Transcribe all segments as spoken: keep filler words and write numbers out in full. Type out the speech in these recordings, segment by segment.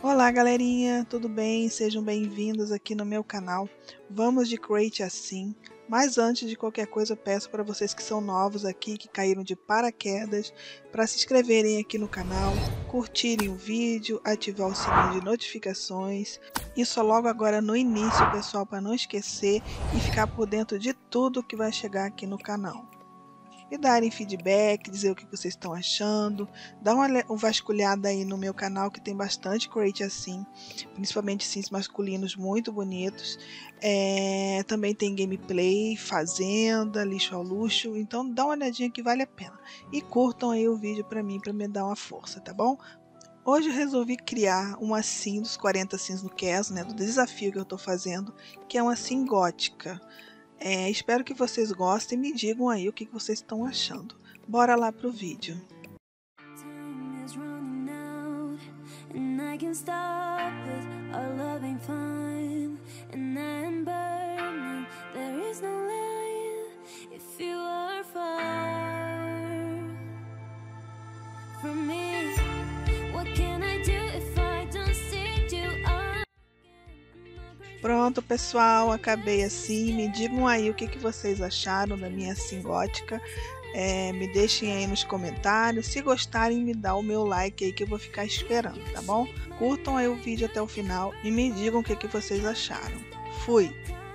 Olá galerinha, tudo bem? Sejam bem-vindos aqui no meu canal. Vamos de Create Assim. Mas antes de qualquer coisa, eu peço para vocês que são novos aqui, que caíram de paraquedas, para se inscreverem aqui no canal, curtirem o vídeo, ativar o sininho de notificações. Isso logo agora no início, pessoal, para não esquecer e ficar por dentro de tudo que vai chegar aqui no canal. E darem feedback, dizer o que vocês estão achando, dá uma, uma vasculhada aí no meu canal que tem bastante Create Assim, principalmente sims masculinos muito bonitos, é, também tem gameplay, fazenda, lixo ao luxo, então dá uma olhadinha que vale a pena. E curtam aí o vídeo para mim, para me dar uma força, tá bom? Hoje eu resolvi criar uma sim dos quarenta sims no Cast, né, do desafio que eu estou fazendo, que é uma sim gótica. É, espero que vocês gostem e me digam aí o que vocês estão achando. Bora lá pro vídeo. Pronto, pessoal, acabei assim. Me digam aí o que, que vocês acharam da minha sim gótica. É, me deixem aí nos comentários. Se gostarem, me dá o meu like aí que eu vou ficar esperando, tá bom? Curtam aí o vídeo até o final e me digam o que, que vocês acharam. Fui!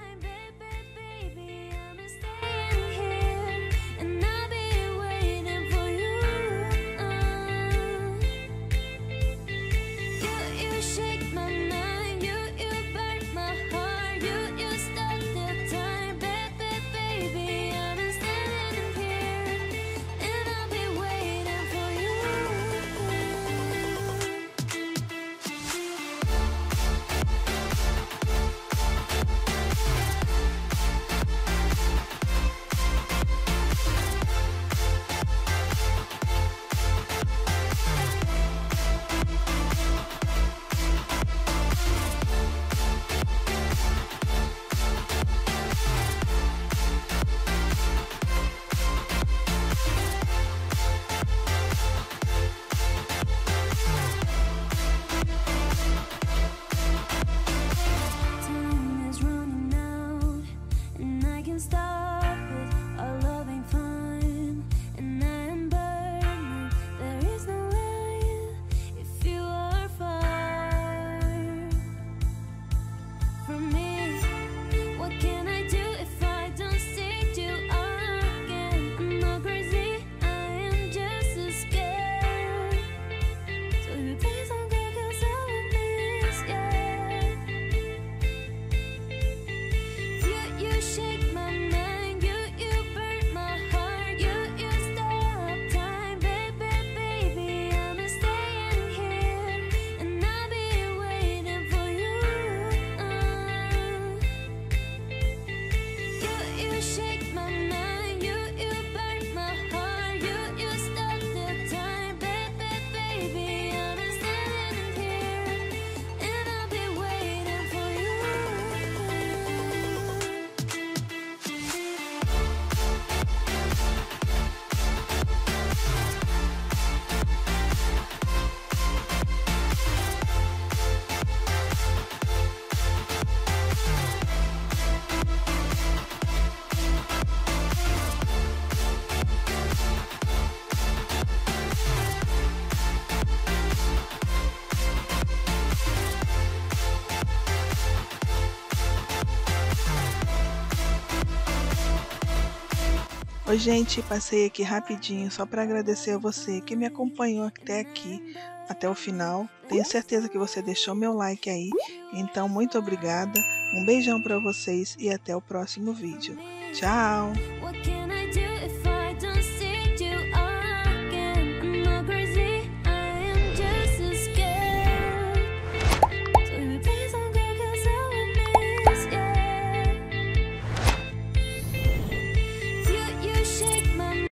Oi gente, passei aqui rapidinho só para agradecer a você que me acompanhou até aqui, até o final. Tenho certeza que você deixou meu like aí, então muito obrigada, um beijão para vocês e até o próximo vídeo. Tchau!